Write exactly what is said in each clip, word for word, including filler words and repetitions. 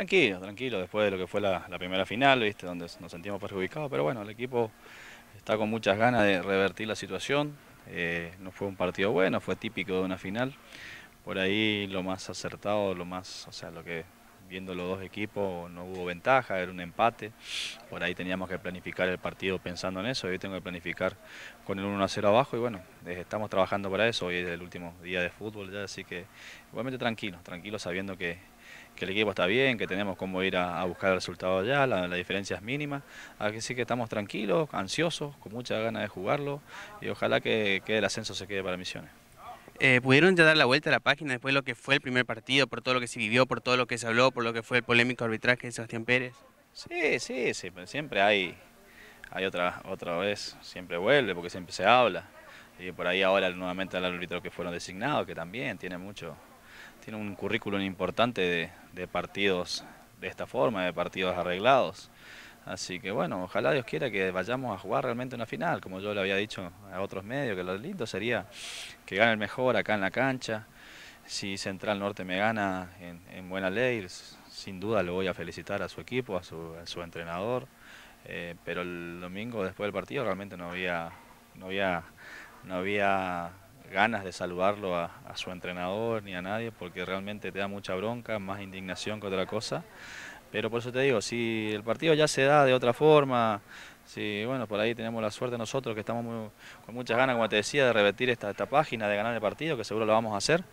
Tranquilo, tranquilo, después de lo que fue la, la primera final, ¿viste? Donde nos sentimos perjudicados, pero bueno, el equipo está con muchas ganas de revertir la situación. Eh, no fue un partido bueno, fue típico de una final. Por ahí lo más acertado, lo más, o sea, lo que viendo los dos equipos no hubo ventaja, era un empate. Por ahí teníamos que planificar el partido pensando en eso. Hoy tengo que planificar con el uno a cero abajo y bueno, eh, estamos trabajando para eso. Hoy es el último día de fútbol ya, así que igualmente tranquilo, tranquilo sabiendo que, que el equipo está bien, que tenemos cómo ir a, a buscar el resultado ya, la, la diferencia es mínima. Así que estamos tranquilos, ansiosos, con mucha ganas de jugarlo y ojalá que, que el ascenso se quede para Misiones. Eh, ¿pudieron ya dar la vuelta a la página después de lo que fue el primer partido, por todo lo que se vivió, por todo lo que se habló, por lo que fue el polémico arbitraje de Sebastián Pérez? Sí, sí, sí, pero siempre hay, hay otra, otra vez, siempre vuelve porque siempre se habla. Y por ahí ahora nuevamente al árbitro que fueron designados, que también tiene mucho, tiene un currículum importante de, de partidos de esta forma, de partidos arreglados. Así que bueno, ojalá Dios quiera que vayamos a jugar realmente una final, como yo le había dicho a otros medios, que lo lindo sería que gane el mejor acá en la cancha. Si Central Norte me gana en, en buena ley, sin duda lo voy a felicitar a su equipo, a su, a su entrenador. Eh, pero el domingo después del partido realmente no había, no había, no había ganas de saludarlo a, a su entrenador ni a nadie porque realmente te da mucha bronca, más indignación que otra cosa. Pero por eso te digo, si el partido ya se da de otra forma, si bueno, por ahí tenemos la suerte nosotros que estamos muy, con muchas ganas, como te decía, de revertir esta, esta página, de ganar el partido, que seguro lo vamos a hacer,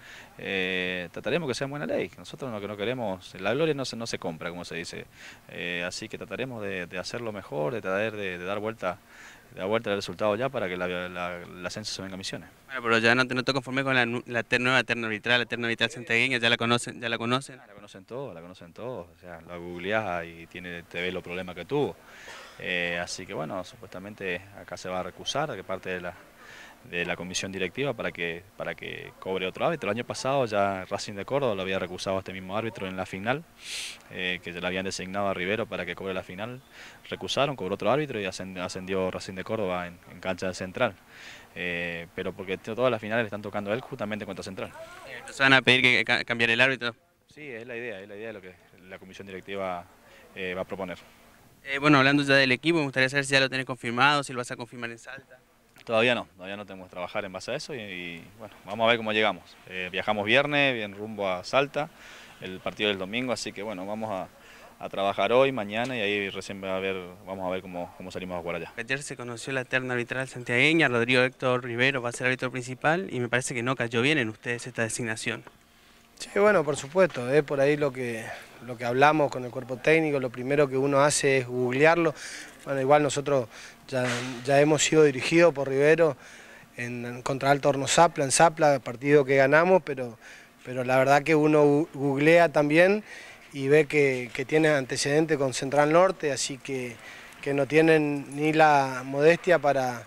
eh, trataremos que sea en buena ley. Nosotros lo que no queremos, la gloria no se, no se compra, como se dice. Eh, así que trataremos de, de hacerlo mejor, de tratar de, de dar vuelta de dar vuelta el resultado ya para que la, la, el ascenso se venga a Misiones. Bueno, pero ya no te noto conforme con la, nu- la ter- nueva terna arbitral, la terna arbitral santiagueña, ya la conocen, ya la conocen. Ah, la conocen todos, la conocen todos, o sea, la googleás y tiene, te ve los problemas que tuvo. Eh, así que bueno, supuestamente acá se va a recusar de parte de la, de la comisión directiva para que, para que cobre otro árbitro. El año pasado ya Racing de Córdoba lo había recusado a este mismo árbitro en la final, eh, que ya le habían designado a Rivero para que cobre la final. Recusaron, cobró otro árbitro y ascendió Racing de Córdoba en, en cancha de Central. Eh, pero porque todas las finales le están tocando a él justamente contra Central. Entonces van a pedir que ca- cambiar el árbitro. Sí, es la idea, es la idea de lo que la comisión directiva eh, va a proponer. Eh, bueno, hablando ya del equipo, me gustaría saber si ya lo tenés confirmado, si lo vas a confirmar en Salta. Todavía no, todavía no tenemos que trabajar en base a eso y, y, bueno, vamos a ver cómo llegamos. Eh, viajamos viernes, bien rumbo a Salta, el partido del domingo, así que bueno, vamos a, a trabajar hoy, mañana y ahí recién va a ver, vamos a ver cómo, cómo salimos a jugar allá. Ayer se conoció la terna arbitral santiagueña, Rodrigo Héctor Rivero va a ser árbitro principal y me parece que no cayó bien en ustedes esta designación. Sí, bueno, por supuesto, es por ahí lo que, lo que hablamos con el cuerpo técnico, lo primero que uno hace es googlearlo. Bueno, igual nosotros ya, ya hemos sido dirigidos por Rivero en, contra Alto Horno Zapla, en Zapla, partido que ganamos, pero, pero la verdad que uno googlea también y ve que, que tiene antecedentes con Central Norte, así que, que no tienen ni la modestia para...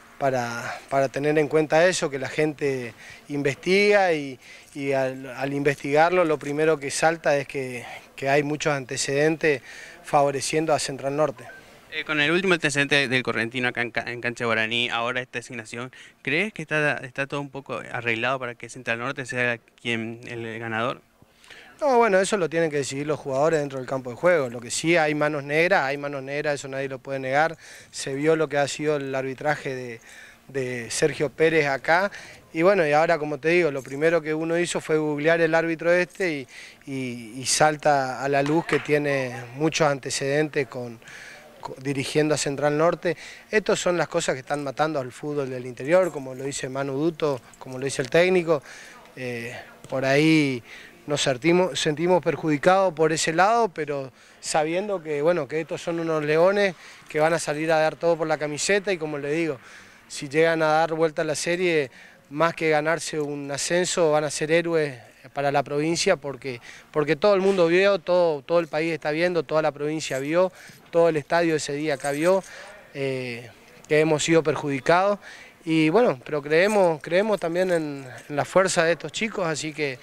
Para, para tener en cuenta eso, que la gente investiga y, y al, al investigarlo lo primero que salta es que, que hay muchos antecedentes favoreciendo a Central Norte. Eh, con el último antecedente del Correntino acá en, ca- en Cancha Guaraní, ahora esta designación, ¿crees que está, está todo un poco arreglado para que Central Norte sea quien el ganador? No, bueno, eso lo tienen que decidir los jugadores dentro del campo de juego. Lo que sí hay manos negras, hay manos negras, eso nadie lo puede negar. Se vio lo que ha sido el arbitraje de, de Sergio Pérez acá. Y bueno, y ahora como te digo, lo primero que uno hizo fue googlear el árbitro este y, y, y salta a la luz que tiene muchos antecedentes con, con, dirigiendo a Central Norte. Estas son las cosas que están matando al fútbol del interior, como lo dice Manu Duto, como lo dice el técnico. Eh, por ahí nos sentimos, sentimos perjudicados por ese lado, pero sabiendo que, bueno, que estos son unos leones que van a salir a dar todo por la camiseta y como le digo, si llegan a dar vuelta a la serie, más que ganarse un ascenso, van a ser héroes para la provincia porque, porque todo el mundo vio, todo, todo el país está viendo, toda la provincia vio, todo el estadio ese día acá vio, eh, que hemos sido perjudicados. Y bueno, pero creemos, creemos también en, en la fuerza de estos chicos, así que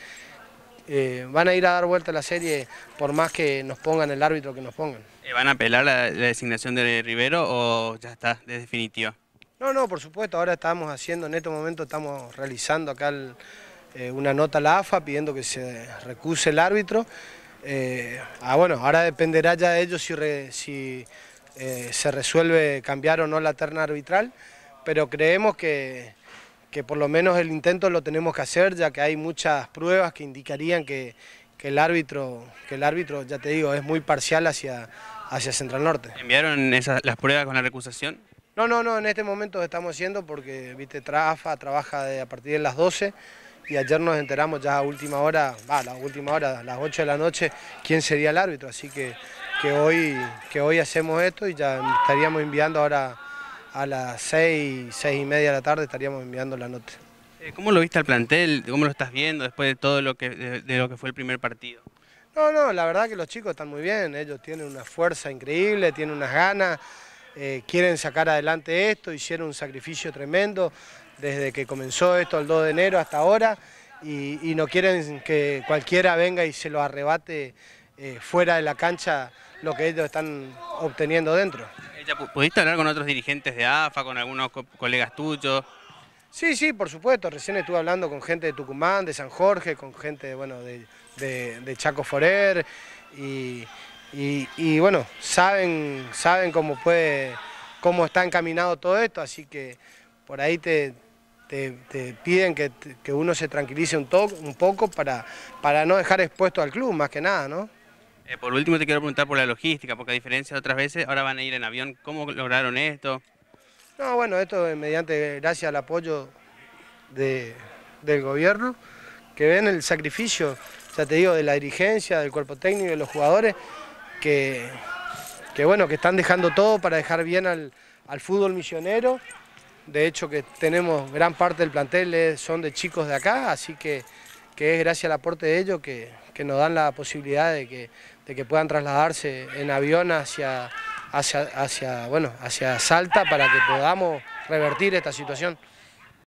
Eh, van a ir a dar vuelta a la serie por más que nos pongan el árbitro que nos pongan. Eh, ¿Van a apelar la, la designación de Rivero o ya está, de definitiva? No, no, por supuesto, ahora estamos haciendo, en este momento estamos realizando acá el, eh, una nota a la A F A pidiendo que se recuse el árbitro. Eh, ah, bueno, ahora dependerá ya de ellos si, re, si eh, se resuelve cambiar o no la terna arbitral, pero creemos que, que por lo menos el intento lo tenemos que hacer, ya que hay muchas pruebas que indicarían que, que, el, árbitro, que el árbitro, ya te digo, es muy parcial hacia, hacia Central Norte. ¿Enviaron esas, las pruebas con la recusación? No, no, no, en este momento estamos haciendo porque, viste, Trafa trabaja de, a partir de las doce y ayer nos enteramos ya a última hora, va, a la última hora, a las ocho de la noche, quién sería el árbitro, así que, que, hoy, que hoy hacemos esto y ya estaríamos enviando ahora a las seis, seis y media de la tarde estaríamos enviando la nota. ¿Cómo lo viste al plantel? ¿Cómo lo estás viendo después de todo lo que, de, de lo que fue el primer partido? No, no, la verdad que los chicos están muy bien, ellos tienen una fuerza increíble, tienen unas ganas, eh, quieren sacar adelante esto, hicieron un sacrificio tremendo desde que comenzó esto el dos de enero hasta ahora y, y no quieren que cualquiera venga y se lo arrebate eh, fuera de la cancha lo que ellos están obteniendo dentro. ¿Pudiste hablar con otros dirigentes de A F A, con algunos co colegas tuyos? Sí, sí, por supuesto, recién estuve hablando con gente de Tucumán, de San Jorge, con gente bueno, de, de, de Chaco Forer y, y, y bueno, saben, saben cómo, puede, cómo está encaminado todo esto, así que por ahí te, te, te piden que, que uno se tranquilice un, to un poco para, para no dejar expuesto al club, más que nada, ¿no? Eh, por último te quiero preguntar por la logística, porque a diferencia de otras veces, ahora van a ir en avión. ¿Cómo lograron esto? No, bueno, esto es mediante, gracias al apoyo de, del gobierno, que ven el sacrificio, ya te digo, de la dirigencia, del cuerpo técnico, de los jugadores, que, que bueno, que están dejando todo para dejar bien al, al fútbol misionero. De hecho que tenemos gran parte del plantel son de chicos de acá, así que, que es gracias al aporte de ellos que, que nos dan la posibilidad de que, de que puedan trasladarse en avión hacia, hacia, hacia, bueno, hacia Salta para que podamos revertir esta situación.